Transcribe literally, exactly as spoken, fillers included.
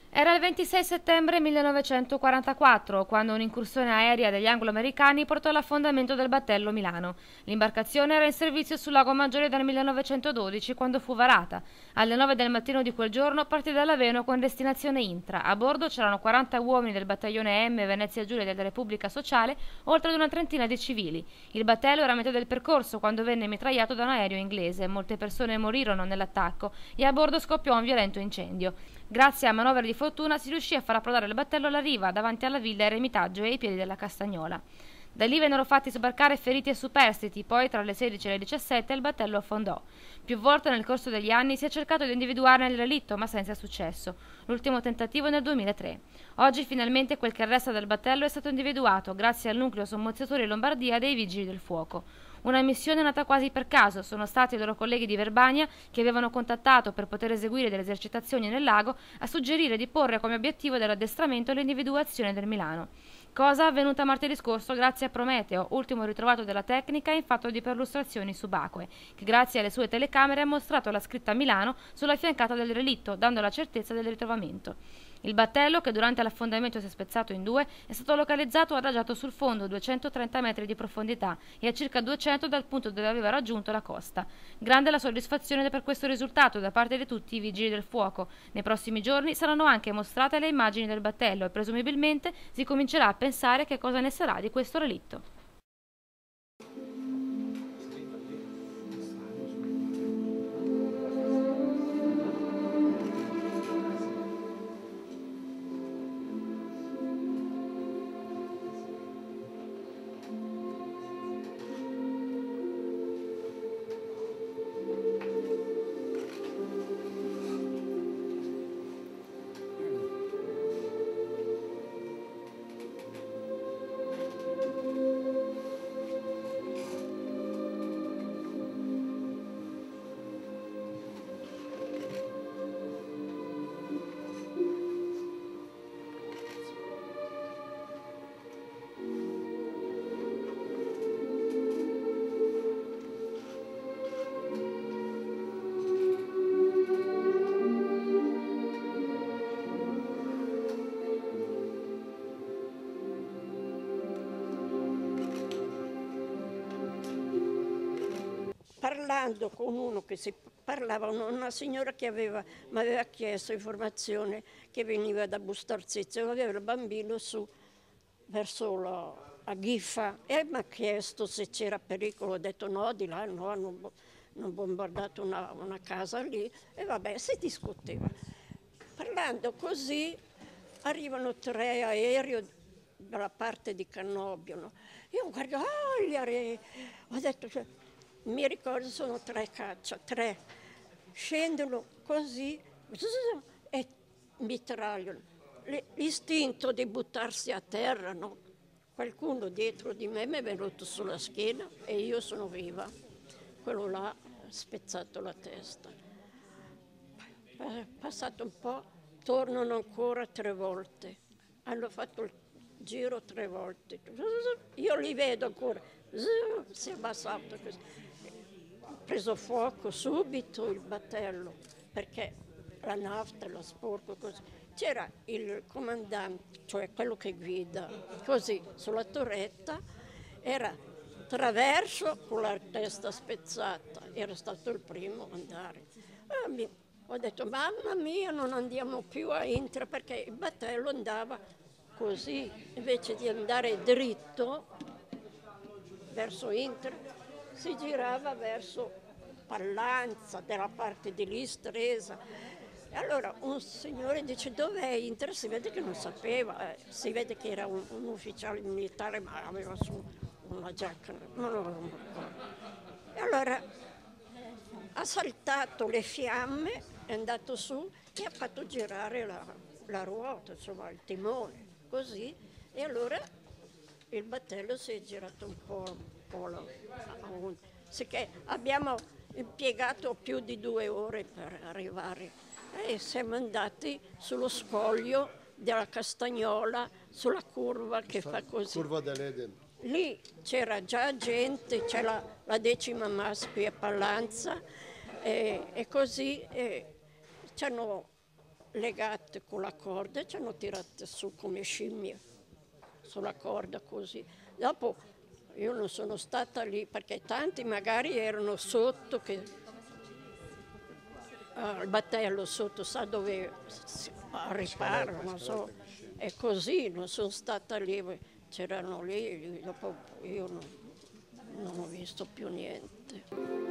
Era il ventisei settembre millenovecentoquarantaquattro, quando un'incursione aerea degli anglo-americani portò all'affondamento del battello Milano. L'imbarcazione era in servizio sul Lago Maggiore dal millenovecentododici, quando fu varata. Alle nove del mattino di quel giorno partì dall'Aveno con destinazione Intra. A bordo c'erano quaranta uomini del battaglione M Venezia Giulia della Repubblica Sociale, oltre ad una trentina di civili. Il battello era a metà del percorso quando venne mitragliato da un aereo inglese. Molte persone morirono nell'attacco e a bordo scoppiò un violento incendio. Grazie a manovre di fortuna si riuscì a far approdare il battello alla riva, davanti alla villa Eremitaggio e ai piedi della Castagnola. Da lì vennero fatti sbarcare feriti e superstiti, poi tra le sedici e le diciassette il battello affondò. Più volte nel corso degli anni si è cercato di individuarne il relitto, ma senza successo. L'ultimo tentativo nel duemilatré. Oggi finalmente quel che resta del battello è stato individuato, grazie al nucleo sommozzatori Lombardia dei Vigili del Fuoco. Una missione nata quasi per caso. Sono stati i loro colleghi di Verbania, che avevano contattato per poter eseguire delle esercitazioni nel lago, a suggerire di porre come obiettivo dell'addestramento l'individuazione del Milano. Cosa avvenuta martedì scorso grazie a Prometeo, ultimo ritrovato della tecnica in fatto di perlustrazioni subacquee, che grazie alle sue telecamere ha mostrato la scritta Milano sulla fiancata del relitto, dando la certezza del ritrovamento. Il battello, che durante l'affondamento si è spezzato in due, è stato localizzato adagiato sul fondo, duecentotrenta metri di profondità e a circa duecento dal punto dove aveva raggiunto la costa. Grande la soddisfazione per questo risultato da parte di tutti i vigili del fuoco. Nei prossimi giorni saranno anche mostrate le immagini del battello e presumibilmente si comincerà a pensare che cosa ne sarà di questo relitto. Parlando con uno che si parlava, una signora che aveva, mi aveva chiesto informazione che veniva da Bustarsizio, aveva il bambino su verso la, a Ghiffa e mi ha chiesto se c'era pericolo, ho detto no, di là no, hanno, hanno bombardato una, una casa lì e vabbè, si discuteva. Parlando così arrivano tre aerei dalla parte di Cannobio, no? Io guardo, ah, gli aerei, ho detto, cioè, mi ricordo sono tre caccia, tre, scendono così e mitragliano. L'istinto di buttarsi a terra, no? Qualcuno dietro di me mi è venuto sulla schiena e io sono viva. Quello là ha spezzato la testa. È passato un po', tornano ancora tre volte. Hanno fatto il giro tre volte. Io li vedo ancora. Si è abbassato così. Ha preso fuoco subito il battello perché la nafta, lo sporco così. C'era il comandante, cioè quello che guida, così sulla torretta, era traverso con la testa spezzata, era stato il primo ad andare. Ah, mi, ho detto, mamma mia, non andiamo più a Intra perché il battello andava così, invece di andare dritto verso Intra, si girava verso Pallanza, della parte di lì, Stresa. E allora un signore dice, dov'è Intra? Si vede che non sapeva, eh, si vede che era un, un ufficiale militare, ma aveva su una giacca, non lo ricordo. E allora ha saltato le fiamme, è andato su e ha fatto girare la, la ruota, insomma il timone, così. E allora il battello si è girato un po', un po' la, sicché abbiamo impiegato più di due ore per arrivare e siamo andati sullo scoglio della Castagnola, sulla curva che fa così. Curva dell'Eden. Lì c'era già gente, c'è la, la decima Maspi a Pallanza e, e così e ci hanno legate con la corda e ci hanno tirate su come scimmie, sulla corda così. Dopo io non sono stata lì perché tanti magari erano sotto, che, al battello sotto, sa dove si- a riparo, non so, è così, non sono stata lì, c'erano lì, dopo io non, non ho visto più niente.